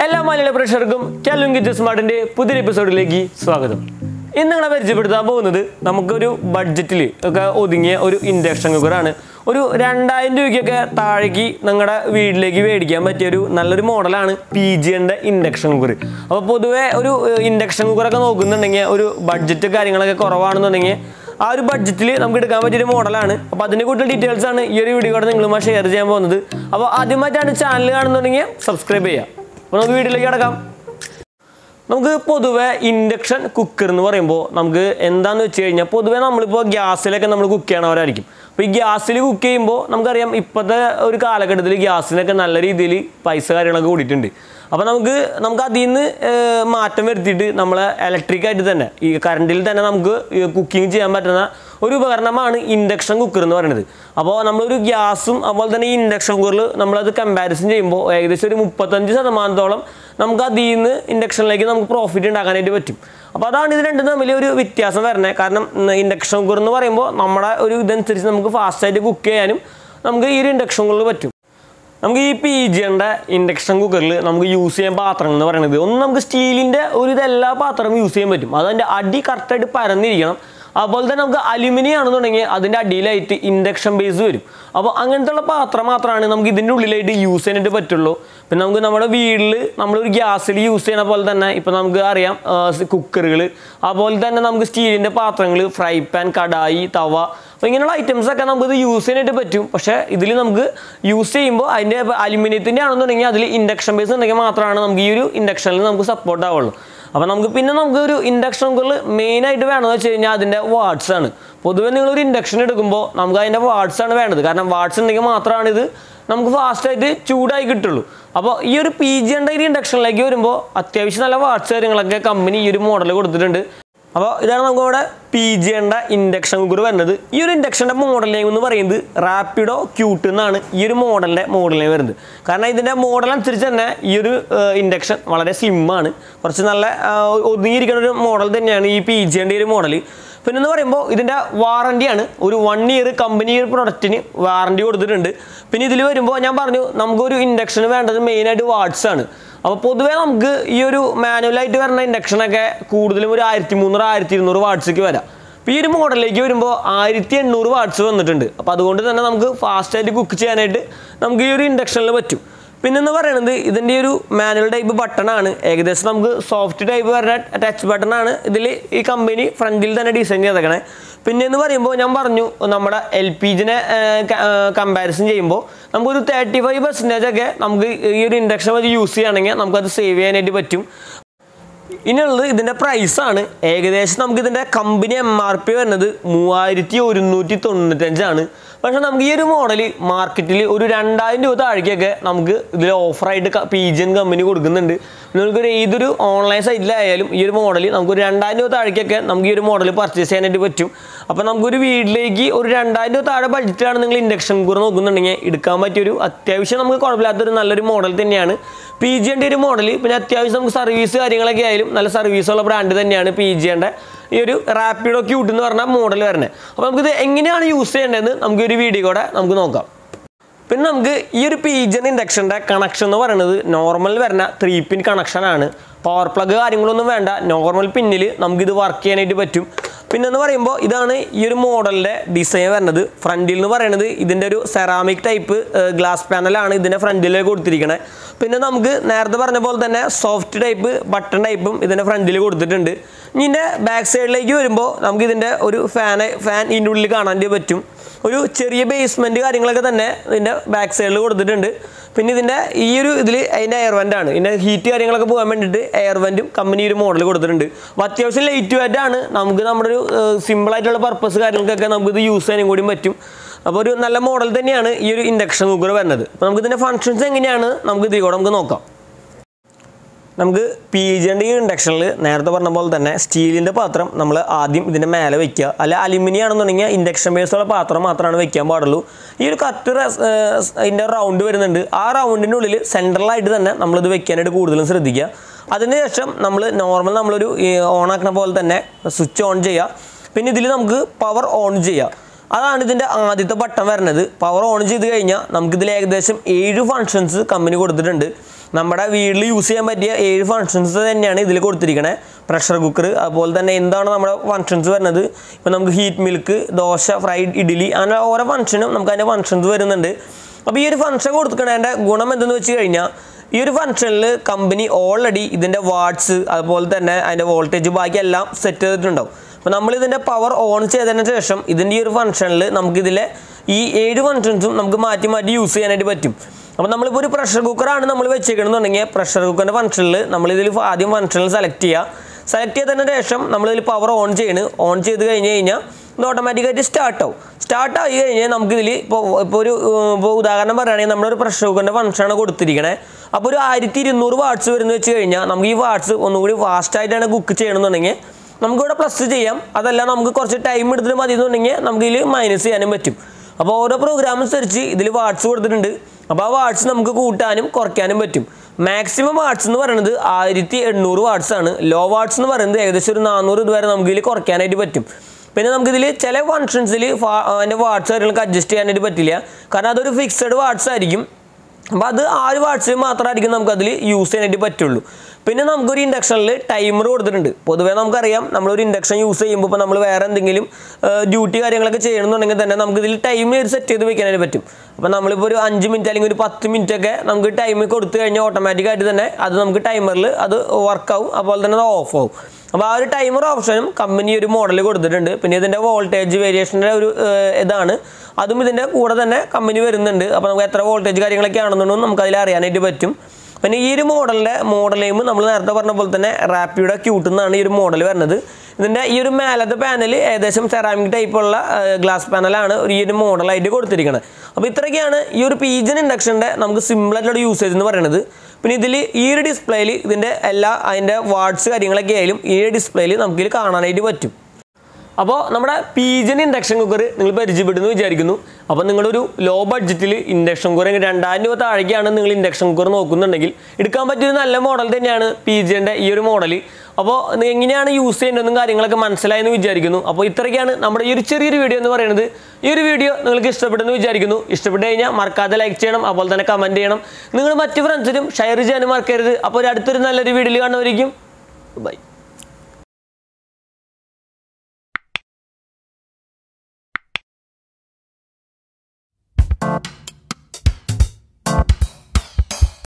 എല്ലാ മലയാള പ്രേക്ഷകർക്കും kelvin kitchen സ്മാർട്ടിന്റെ പുതിയ എപ്പിസോഡിലേക്ക് സ്വാഗതം. ഇന്ന് നിങ്ങളെ പരിചയപ്പെടുത്താൻ പോകുന്നത് നമുക്കൊരു ബഡ്ജറ്റിൽ ഒക്കെ ഒതുങ്ങിയ ഒരു ഇൻഡക്ഷൻ കുക്കറാണ്. ഒരു 2000 രൂപയ്ക്കൊക്കെ താഴേക്ക് നിങ്ങളുടെ വീട്ടിലേക്ക് മേടിക്കാൻ പറ്റിയൊരു നല്ലൊരു മോഡലാണ് PGന്റെ ഇൻഡക്ഷൻ കുക്കർ. അപ്പോൾ പൊതുവേ ഒരു ഇൻഡക്ഷൻ കുക്കറൊക്കെ നോക്കുന്നുണ്ടെങ്കിൽ ഒരു ബഡ്ജറ്റ് കാര്യങ്ങളൊക്കെ കുറവാണെന്നുണ്ടെങ്കിൽ ആ ഒരു ബഡ്ജറ്റിൽ നമുക്ക് എടുക്കാൻ പറ്റിയൊരു മോഡലാണ്. അപ്പോൾ അതിനെ കൂടുതൽ ഡീറ്റെയിൽസ് ആണ് ഈ ഒരു വീഡിയോ കൂടെ നിങ്ങളുമായി ഷെയർ ചെയ്യാൻ പോകുന്നത്. അപ്പോൾ ആദ്യമായിട്ടാണ് ചാനൽ കാണുന്നുണ്ടെങ്കിൽ സബ്സ്ക്രൈബ് ചെയ്യുക. അപ്പോൾ നമുക്ക് വീഡിയോയിലേക്ക് കിടക്കാം. നമുക്ക് പൊതുവെ ഇൻഡക്ഷൻ കുക്കർ എന്ന് പറയുമ്പോൾ നമുക്ക് എന്താണെന്ന് വെച്ച് കഴിഞ്ഞാൽ പൊതുവെ നമ്മളിപ്പോൾ ഗ്യാസിലൊക്കെ നമ്മൾ കുക്ക് ചെയ്യണവരായിരിക്കും. അപ്പോൾ ഈ ഗ്യാസിൽ കുക്ക് ചെയ്യുമ്പോൾ നമുക്കറിയാം ഇപ്പോഴത്തെ ഒരു കാലഘട്ടത്തിൽ ഗ്യാസിനൊക്കെ നല്ല രീതിയിൽ പൈസ കാര്യങ്ങളൊക്കെ കൂടിയിട്ടുണ്ട്. അപ്പോൾ നമുക്ക് അതിൽ നിന്ന് മാറ്റം വരുത്തിയിട്ട് നമ്മൾ ഇലക്ട്രിക്കായിട്ട് തന്നെ ഈ കറണ്ടിൽ തന്നെ നമുക്ക് കുക്കിംഗ് ചെയ്യാൻ പറ്റുന്ന ഒരു ഉപകരണമാണ് ഇൻഡക്ഷൻ കുക്കർ എന്ന് പറയുന്നത്. അപ്പോൾ നമ്മളൊരു ഗ്യാസും അതുപോലെ തന്നെ ഈ ഇൻഡക്ഷൻ കുക്കറിൽ നമ്മളത് കമ്പാരിസൺ ചെയ്യുമ്പോൾ ഏകദേശം ഒരു 35% നമുക്ക് അതിൽ നിന്ന് ഇൻഡക്ഷനിലേക്ക് നമുക്ക് പ്രോഫിറ്റ് ഉണ്ടാക്കാനായിട്ട് പറ്റും. അപ്പോൾ അതാണ് ഇത് രണ്ടും തമ്മിൽ ഒരു വ്യത്യാസം വരുന്നത്. കാരണം ഇൻഡക്ഷൻ കുക്കർ എന്ന് പറയുമ്പോൾ നമ്മുടെ ഒരു ഇതനുസരിച്ച് നമുക്ക് ഫാസ്റ്റായിട്ട് കുക്ക് ചെയ്യാനും നമുക്ക് ഈ ഒരു ഇൻഡക്ഷൻ കുക്കറിൽ പറ്റും. നമുക്ക് ഈ PGന്റെ ഇൻഡക്ഷൻ കുക്കറിൽ നമുക്ക് യൂസ് ചെയ്യാൻ പാത്രം എന്ന് പറയുന്നത് ഒന്ന് നമുക്ക് സ്റ്റീലിൻ്റെ ഒരു ഇതെല്ലാ പാത്രവും യൂസ് ചെയ്യാൻ പറ്റും. അതിൻ്റെ അടി കറക്റ്റായിട്ട് പരന്നിരിക്കണം. അതുപോലെ തന്നെ നമുക്ക് അലുമിനിയം ആണെന്നുണ്ടെങ്കിൽ അതിൻ്റെ അടിയിലായിട്ട് ഇൻഡക്ഷൻ ബേസ് വരും. അപ്പോൾ അങ്ങനത്തെ ഉള്ള പാത്രം മാത്രമാണ് നമുക്ക് ഇതിൻ്റെ ഉള്ളിലായിട്ട് യൂസ് ചെയ്യാനായിട്ട് പറ്റുള്ളൂ. പിന്നെ നമുക്ക് നമ്മുടെ വീട്ടിൽ നമ്മളൊരു ഗ്യാസിൽ യൂസ് ചെയ്യുന്ന പോലെ തന്നെ ഇപ്പോൾ നമുക്ക് അറിയാം കുക്കറുകൾ, അതുപോലെ തന്നെ നമുക്ക് സ്റ്റീലിൻ്റെ പാത്രങ്ങൾ, ഫ്രൈ പാൻ, കടായി, തവ, അപ്പോൾ ഇങ്ങനെയുള്ള ഐറ്റംസൊക്കെ നമുക്കിത് യൂസ് ചെയ്യാനായിട്ട് പറ്റും. പക്ഷേ ഇതിൽ നമുക്ക് യൂസ് ചെയ്യുമ്പോൾ അതിൻ്റെ അലുമിനിയത്തിൻ്റെ ആണെന്നുണ്ടെങ്കിൽ അതിൽ ഇൻഡക്ഷൻ ബേസ് ഉണ്ടെങ്കിൽ മാത്രമാണ് നമുക്ക് ഈ ഒരു ഇൻഡക്ഷനിൽ നമുക്ക് സപ്പോർട്ട് ആവുള്ളൂ. അപ്പോൾ നമുക്കൊരു ഇൻഡക്ഷൻ കുക്കറിൽ മെയിനായിട്ട് വേണമെന്ന് വെച്ച് കഴിഞ്ഞാൽ അതിൻ്റെ വാട്ട്സ് ആണ്. പൊതുവെ നിങ്ങളൊരു ഇൻഡക്ഷൻ എടുക്കുമ്പോൾ നമുക്ക് അതിൻ്റെ വാട്ട്സ് ആണ് വേണ്ടത്. കാരണം വാട്ട്സ് ഉണ്ടെങ്കിൽ മാത്രമാണ് ഇത് നമുക്ക് ഫാസ്റ്റായിട്ട് ചൂടായി കിട്ടുള്ളൂ. അപ്പോൾ ഈ ഒരു PGന്റെ ഒരു ഇൻഡക്ഷനിലേക്ക് വരുമ്പോൾ അത്യാവശ്യം നല്ല വാട്ട്സ് കാര്യങ്ങളൊക്കെ കമ്പനി ഈ ഒരു മോഡൽ കൊടുത്തിട്ടുണ്ട്. അപ്പോൾ ഇതാണ് നമുക്കിവിടെ PGന്റെ ഇൻഡക്ഷൻ കുക്കർ വരുന്നത്. ഈ ഒരു ഇൻഡക്ഷൻ്റെ മോഡൽ നെയിം എന്ന് പറയുന്നത് റാപ്പിഡോ ക്യൂട്ട് എന്നാണ് ഈ ഒരു മോഡൽ നെയിം വരുന്നത്. കാരണം ഇതിൻ്റെ മോഡൽ അനുസരിച്ച് തന്നെ ഈ ഒരു ഇൻഡക്ഷൻ വളരെ സ്ലിമ്മാണ്, കുറച്ച് നല്ല ഒതുങ്ങിയിരിക്കുന്ന ഒരു മോഡൽ തന്നെയാണ് ഈ PGന്റെ ഒരു മോഡൽ. പിന്നെ എന്ന് പറയുമ്പോൾ ഇതിൻ്റെ വാറണ്ടിയാണ് ഒരു 1 ഇയർ കമ്പനി ഒരു പ്രൊഡക്റ്റിന് വാറണ്ടി കൊടുത്തിട്ടുണ്ട്. പിന്നെ ഇതിൽ വരുമ്പോൾ ഞാൻ പറഞ്ഞു നമുക്കൊരു ഇൻഡക്ഷന് വേണ്ടത് മെയിനായിട്ട് വാട്ട്സ് ആണ്. അപ്പോൾ പൊതുവേ നമുക്ക് ഈ ഒരു മാനുവലായിട്ട് വരുന്ന ഇൻഡക്ഷനൊക്കെ കൂടുതലും ഒരു 1300-1200 വാട്ട്സിലേക്ക് വരാം. അപ്പോൾ ഈ ഒരു മോഡലിലേക്ക് വരുമ്പോൾ 1800 വാട്ട്സ് വന്നിട്ടുണ്ട്. അപ്പോൾ അതുകൊണ്ട് തന്നെ നമുക്ക് ഫാസ്റ്റായിട്ട് കുക്ക് ചെയ്യാനായിട്ട് നമുക്ക് ഈ ഒരു ഇൻഡക്ഷനിൽ പറ്റും. പിന്നെന്ന് പറയുന്നത് ഇതിൻ്റെ ഒരു മാനുവൽ ടൈപ്പ് ബട്ടണാണ്. ഏകദേശം നമുക്ക് സോഫ്റ്റ് ടൈപ്പ് വരുന്ന ടച്ച് ബട്ടണാണ് ഇതിൽ ഈ കമ്പനി ഫ്രണ്ടിൽ തന്നെ ഡിസൈൻ ചെയ്തേക്കണേ. പിന്നെ എന്ന് പറയുമ്പോൾ ഞാൻ പറഞ്ഞു നമ്മുടെ LPGനെ കമ്പാരിസൺ ചെയ്യുമ്പോൾ നമുക്കൊരു 35% ഒക്കെ നമുക്ക് ഈ ഒരു ഇൻഡക്ഷൻ വെച്ച് യൂസ് ചെയ്യുകയാണെങ്കിൽ നമുക്കത് സേവ് ചെയ്യാനായിട്ട് പറ്റും. ഇനിയുള്ളത് ഇതിൻ്റെ പ്രൈസാണ്. ഏകദേശം നമുക്കിതിൻ്റെ കമ്പനി MRP വരുന്നത് 3195 പക്ഷേ നമുക്ക് ഈ ഒരു മോഡൽ മാർക്കറ്റിൽ ഒരു 2000 രൂപ താഴേക്കൊക്കെ നമുക്ക് ഇതിൽ ഓഫറായിട്ട് PGN കമ്പനി കൊടുക്കുന്നുണ്ട്. നിങ്ങൾക്കൊരു ഏതൊരു ഓൺലൈൻ സൈറ്റിലായാലും ഈ ഒരു മോഡൽ നമുക്കൊരു 2000 രൂപ താഴേക്കൊക്കെ നമുക്ക് ഈ ഒരു മോഡൽ പർച്ചേസ് ചെയ്യാനായിട്ട് പറ്റും. അപ്പോൾ നമുക്കൊരു വീട്ടിലേക്ക് ഒരു 2000 രൂപ താഴെ ബഡ്ജറ്റാണ് നിങ്ങൾ ഇൻഡക്ഷൻ കുക്കർ നോക്കുന്നുണ്ടെങ്കിൽ എടുക്കാൻ പറ്റിയൊരു അത്യാവശ്യം നമുക്ക് കുഴപ്പമില്ലാത്തൊരു നല്ലൊരു മോഡൽ തന്നെയാണ് PGന്റെ ഒരു മോഡൽ. പിന്നെ അത്യാവശ്യം നമുക്ക് സർവീസ് കാര്യങ്ങളൊക്കെ ആയാലും നല്ല സർവീസുള്ള ബ്രാൻഡ് തന്നെയാണ് PGന്റെ ഈ ഒരു റാപ്പിഡോ ക്യൂട്ട് എന്ന് പറഞ്ഞ മോഡൽ വരുന്നത്. അപ്പോൾ നമുക്കിത് എങ്ങനെയാണ് യൂസ് ചെയ്യേണ്ടതെന്ന് നമുക്ക് ഒരു വീഡിയോ കൂടെ നമുക്ക് നോക്കാം. പിന്നെ നമുക്ക് ഈ ഒരു PGN ഇൻഡക്ഷൻ്റെ കണക്ഷൻ എന്ന് പറയുന്നത് നോർമൽ വരുന്ന 3 പിൻ കണക്ഷനാണ്. പവർ പ്ലഗ് കാര്യങ്ങളൊന്നും വേണ്ട, നോർമൽ പിന്നിൽ നമുക്കിത് വർക്ക് ചെയ്യാനായിട്ട് പറ്റും. പിന്നെ എന്ന് പറയുമ്പോൾ ഇതാണ് ഈ ഒരു മോഡലിൻ്റെ ഡിസൈൻ വരുന്നത്. ഫ്രണ്ടിൽ എന്ന് പറയുന്നത് ഇതിൻ്റെ ഒരു സെറാമിക് ടൈപ്പ് ഗ്ലാസ് പാനലാണ് ഇതിൻ്റെ ഫ്രണ്ടിലേക്ക് കൊടുത്തിരിക്കുന്നത്. പിന്നെ നമുക്ക് നേരത്തെ പറഞ്ഞ പോലെ തന്നെ സോഫ്റ്റ് ടൈപ്പ് ബട്ടൺ ടൈപ്പും ഇതിൻ്റെ ഫ്രണ്ടിൽ കൊടുത്തിട്ടുണ്ട്. ഇനി ഇതിൻ്റെ ബാക്ക് സൈഡിലേക്ക് വരുമ്പോൾ നമുക്ക് ഇതിൻ്റെ ഒരു ഫാൻ ഇതിൻ്റെ ഉള്ളിൽ കാണാൻ പറ്റും. ഒരു ചെറിയ ബേസ്മെൻറ്റ് കാര്യങ്ങളൊക്കെ തന്നെ ഇതിൻ്റെ ബാക്ക് സൈഡിൽ കൊടുത്തിട്ടുണ്ട്. പിന്നെ ഇതിൻ്റെ ഈ ഒരു ഇതിൽ അതിൻ്റെ എയർ വെൻ്റാണ്. ഇതിൻ്റെ ഹീറ്റ് കാര്യങ്ങളൊക്കെ പോകാൻ വേണ്ടിയിട്ട് എയർ വെൻറ്റും കമ്പനി ഒരു മോഡൽ കൊടുത്തിട്ടുണ്ട്. അപ്പോൾ അത്യാവശ്യം ലൈറ്റ് വെയിറ്റാണ്. നമുക്ക് നമ്മുടെ ഒരു സിമ്പിളായിട്ടുള്ള പർപ്പസ് കാര്യങ്ങൾക്കൊക്കെ നമുക്കിത് യൂസ് ചെയ്യാനും കൂടി പറ്റും. അപ്പോൾ ഒരു നല്ല മോഡൽ തന്നെയാണ് ഈ ഒരു ഇൻഡക്ഷൻ കുക്കർ വരുന്നത്. അപ്പോൾ നമുക്കിതിൻ്റെ ഫങ്ഷൻസ് എങ്ങനെയാണ് നമുക്ക് ഇതിൽ കൂടെ നമുക്ക് നോക്കാം. നമുക്ക് PGന്റെ ഈ ഇൻഡക്ഷനിൽ നേരത്തെ പറഞ്ഞ പോലെ തന്നെ സ്റ്റീലിൻ്റെ പാത്രം നമ്മൾ ആദ്യം ഇതിൻ്റെ മേലെ വയ്ക്കുക. അല്ല അലുമിനിയം ആണെന്നുണ്ടെങ്കിൽ ഇൻഡക്ഷൻ ബേസുള്ള പാത്രം മാത്രമാണ് വയ്ക്കാൻ പാടുള്ളൂ. ഈ ഒരു കറക്റ്റ് ഇതിൻ്റെ റൗണ്ട് വരുന്നുണ്ട്. ആ റൗണ്ടിൻ്റെ ഉള്ളിൽ സെൻട്രലായിട്ട് തന്നെ നമ്മളിത് വെക്കാനായിട്ട് കൂടുതലും ശ്രദ്ധിക്കുക. അതിനുശേഷം നമ്മളൊരു ഓണാക്കുന്ന പോലെ തന്നെ സ്വിച്ച് ഓൺ ചെയ്യുക. പിന്നെ ഇതിൽ നമുക്ക് പവർ ഓൺ ചെയ്യുക. അതാണ് ഇതിൻ്റെ ആദ്യത്തെ ബട്ടൺ വരുന്നത്. പവർ ഓൺ ചെയ്ത് കഴിഞ്ഞാൽ നമുക്കിതിൽ ഏകദേശം 7 ഫങ്ഷൻസ് കമ്പനി കൊടുത്തിട്ടുണ്ട്. നമ്മുടെ വീട്ടിൽ യൂസ് ചെയ്യാൻ പറ്റിയ 7 ഫങ്ഷൻസ് തന്നെയാണ് ഇതിൽ കൊടുത്തിരിക്കുന്നത്. പ്രഷർ കുക്കർ, അതുപോലെ തന്നെ എന്താണ് നമ്മുടെ ഫങ്ഷൻസ് വരുന്നത്, ഇപ്പോൾ നമുക്ക് heat milk, dosa, fried idli, അങ്ങനെ ഓരോ ഫങ്ഷനും നമുക്ക് അതിൻ്റെ ഫങ്ഷൻസ് വരുന്നുണ്ട്. അപ്പോൾ ഈ ഒരു ഫങ്ഷൻ കൊടുക്കുന്നതിൻ്റെ ഗുണം എന്തെന്ന് വെച്ച് കഴിഞ്ഞാൽ ഈ ഒരു ഫങ്ഷനിൽ കമ്പനി ഓൾറെഡി ഇതിൻ്റെ വാട്ട്സ് അതുപോലെ തന്നെ അതിൻ്റെ വോൾട്ടേജ് ബാക്കി എല്ലാം സെറ്റ് ചെയ്തിട്ടുണ്ടാവും. അപ്പോൾ നമ്മളിതിൻ്റെ പവർ ഓൺ ചെയ്തതിന് ശേഷം ഇതിൻ്റെ ഈ ഒരു ഫങ്ഷനിൽ നമുക്കിതിലെ ഈ 7 ഫങ്ഷൻസും നമുക്ക് മാറ്റി മാറ്റി യൂസ് ചെയ്യാനായിട്ട് പറ്റും. അപ്പോൾ നമ്മളിപ്പോൾ ഒരു പ്രഷർ കുക്കറാണ് നമ്മൾ വെച്ചേക്കണമെന്നുണ്ടെങ്കിൽ പ്രഷർ കുക്കറിൻ്റെ ഫങ്ഷനിൽ നമ്മളിതിൽ ആദ്യം ഫങ്ഷനിൽ സെലക്ട് ചെയ്തതിന് ശേഷം നമ്മളിതിൽ പവർ ഓൺ ചെയ്ത് കഴിഞ്ഞ് കഴിഞ്ഞാൽ ഇത് ഓട്ടോമാറ്റിക്കായിട്ട് സ്റ്റാർട്ടായി കഴിഞ്ഞാൽ നമുക്കിതിൽ ഇപ്പോൾ ഉദാഹരണം പറയുകയാണെങ്കിൽ നമ്മളൊരു പ്രഷർ കുക്കറിൻ്റെ ഫങ്ഷനാണ് കൊടുത്തിരിക്കണേ. അപ്പോൾ ഒരു 1200 വാട്ട്സ് വരുന്ന വെച്ച് കഴിഞ്ഞാൽ നമുക്ക് ഈ വാട്ട്സ് ഒന്നുകൂടി ഫാസ്റ്റായിട്ടാണ് കുക്ക് ചെയ്യണമെന്നുണ്ടെങ്കിൽ നമുക്കിവിടെ പ്ലസ് ചെയ്യാം. അതല്ല നമുക്ക് കുറച്ച് ടൈം എടുത്തിട്ട് മതി എന്നുണ്ടെങ്കിൽ നമുക്കിതിൽ മൈനസ് ചെയ്യാനും പറ്റും. അപ്പോൾ ഓരോ പ്രോഗ്രാം അനുസരിച്ച് ഇതിൽ വാട്ട്സ് കൊടുത്തിട്ടുണ്ട്. അപ്പോൾ ആ വാട്ട്സ് നമുക്ക് കൂട്ടാനും കുറയ്ക്കാനും പറ്റും. മാക്സിമം വാട്ട്സ് എന്ന് പറയുന്നത് 1800 വാട്ട്സ് ആണ്. ലോ വാട്ട്സ് എന്ന് പറയുന്നത് ഏകദേശം ഒരു 400 ഇതുവരെ നമുക്കിതിൽ കുറയ്ക്കാനായിട്ട് പറ്റും. പിന്നെ നമുക്കിതിൽ ചില ഫങ്ഷൻസിൽ അതിൻ്റെ വാട്ട്സ് കാര്യങ്ങൾക്ക് അഡ്ജസ്റ്റ് ചെയ്യാനായിട്ട് പറ്റില്ല, കാരണം അതൊരു ഫിക്സഡ് വാട്ട്സ് ആയിരിക്കും. അപ്പോൾ അത് 6 വാട്ട്സിൽ മാത്രമായിരിക്കും നമുക്കതിൽ യൂസ് ചെയ്യാനായിട്ട് പറ്റുള്ളൂ. പിന്നെ നമുക്കൊരു ഇൻഡക്ഷനിൽ ടൈമർ കൊടുത്തിട്ടുണ്ട്. പൊതുവേ നമുക്കറിയാം നമ്മളൊരു ഇൻഡക്ഷൻ യൂസ് ചെയ്യുമ്പോൾ ഇപ്പോൾ നമ്മൾ വേറെ എന്തെങ്കിലും ഡ്യൂട്ടി കാര്യങ്ങളൊക്കെ ചെയ്യണമെന്നുണ്ടെങ്കിൽ തന്നെ നമുക്കിതിൽ ടൈം സെറ്റ് ചെയ്ത് വെക്കാനായിട്ട് പറ്റും. അപ്പോൾ നമ്മളിപ്പോൾ ഒരു 5 മിനിറ്റ് അല്ലെങ്കിൽ ഒരു 10 മിനിറ്റ് ഒക്കെ നമുക്ക് ടൈം കൊടുത്തു കഴിഞ്ഞാൽ ഓട്ടോമാറ്റിക്കായിട്ട് തന്നെ അത് നമുക്ക് ടൈമറിൽ അത് വർക്കാവും, അതുപോലെ തന്നെ അത് ഓഫ് ആവും. അപ്പോൾ ആ ഒരു ടൈമർ ഓപ്ഷനും കമ്പനി ഒരു മോഡൽ കൊടുത്തിട്ടുണ്ട്. പിന്നെ ഇതിൻ്റെ വോൾട്ടേജ് വേരിയേഷൻ്റെ ഒരു ഇതാണ്, അതും ഇതിൻ്റെ കൂടെ തന്നെ കമ്പനി വരുന്നുണ്ട്. അപ്പോൾ നമുക്ക് എത്ര വോൾട്ടേജ് കാര്യങ്ങളൊക്കെ ആണെന്നുണ്ടെന്നും നമുക്കതിൽ അറിയാനായിട്ട് പറ്റും. പിന്നെ ഈ ഒരു മോഡൽ നെയിം നമ്മൾ നേരത്തെ പറഞ്ഞ പോലെ തന്നെ റാപ്പിഡോ ക്യൂട്ട് എന്നാണ് ഈ ഒരു മോഡൽ വരുന്നത്. ഇതിൻ്റെ ഈ ഒരു മേലത്തെ പാനൽ ഏകദേശം സെറാമിക് ടൈപ്പുള്ള ഗ്ലാസ് പാനലാണ് ഈ ഒരു മോഡലായിട്ട് കൊടുത്തിരിക്കുന്നത്. അപ്പോൾ ഇത്രയൊക്കെയാണ് ഈ ഒരു പീജൻ ഇൻഡക്ഷൻ്റെ നമുക്ക് സിമ്പിളായിട്ടുള്ള യൂസേജ് എന്ന് പറയുന്നത്. പിന്നെ ഇതിൽ ഈ ഒരു ഡിസ്പ്ലേയിൽ ഇതിൻ്റെ അതിൻ്റെ വാട്ട്സ് കാര്യങ്ങളൊക്കെ ആയാലും ഈ ഒരു ഡിസ്പ്ലേയിൽ നമുക്കിത് കാണാനായിട്ട് പറ്റും. അപ്പോൾ നമ്മുടെ പീജൻ ഇൻഡക്ഷൻ കുക്കർ നിങ്ങൾ പരിചയപ്പെടുന്നു വിചാരിക്കുന്നു. അപ്പോൾ നിങ്ങളൊരു ലോ ബഡ്ജറ്റിൽ ഇൻഡക്ഷൻ കുക്കർ 2000 രൂപ താഴേക്കാണ് നിങ്ങൾ ഇൻഡക്ഷൻ കുക്കർ നോക്കുന്നുണ്ടെങ്കിൽ എടുക്കാൻ പറ്റിയൊരു നല്ല മോഡൽ തന്നെയാണ് പീജൻ്റെ ഈ ഒരു മോഡൽ. അപ്പോൾ എങ്ങനെയാണ് യൂസ് ചെയ്യേണ്ടതെന്നും കാര്യങ്ങളൊക്കെ മനസ്സിലായെന്ന് വിചാരിക്കുന്നു. അപ്പോൾ ഇത്രയൊക്കെയാണ് നമ്മുടെ ഈ ഒരു ചെറിയൊരു വീഡിയോ എന്ന് പറയുന്നത്. ഈ ഒരു വീഡിയോ നിങ്ങൾക്ക് ഇഷ്ടപ്പെടുന്നു വിചാരിക്കുന്നു. ഇഷ്ടപ്പെട്ട് കഴിഞ്ഞാൽ മറക്കാതെ ലൈക്ക് ചെയ്യണം, അതുപോലെ തന്നെ കമൻറ്റ് ചെയ്യണം. നിങ്ങൾ മറ്റു ഫ്രണ്ട്സിനും ഷെയർ ചെയ്യാനും മറക്കരുത്. അപ്പോൾ അടുത്തൊരു നല്ലൊരു വീഡിയോയിൽ കാണുന്നവരിക്കും. ബൈ.